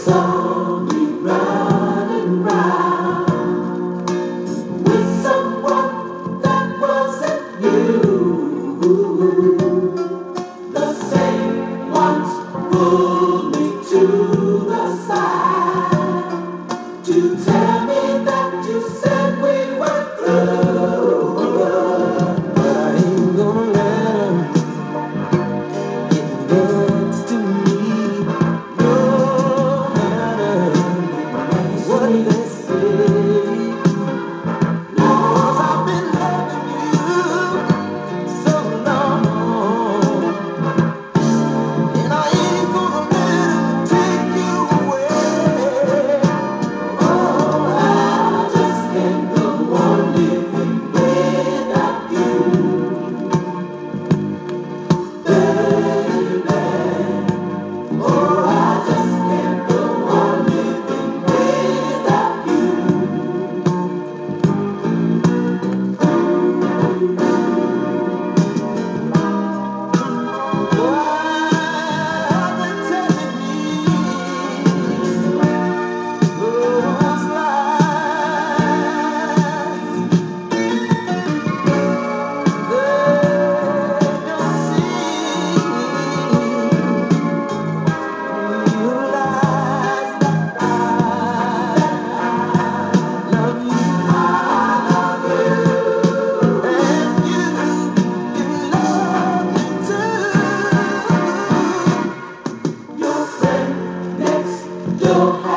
saw me running round with someone that wasn't you. The same ones pulled me to the side to tell me that you said we were through. But I ain't gonna let 'em get next to me, no matter what they say. 'Cause I've been loving you so long, and I ain't gonna let 'em take you away. Oh, I just can't go on living without you, baby. Oh, I just can't go on living without you. Why are they telling me those lies? They don't see, realize that I love you. I love you, and you love me too. Your friend next door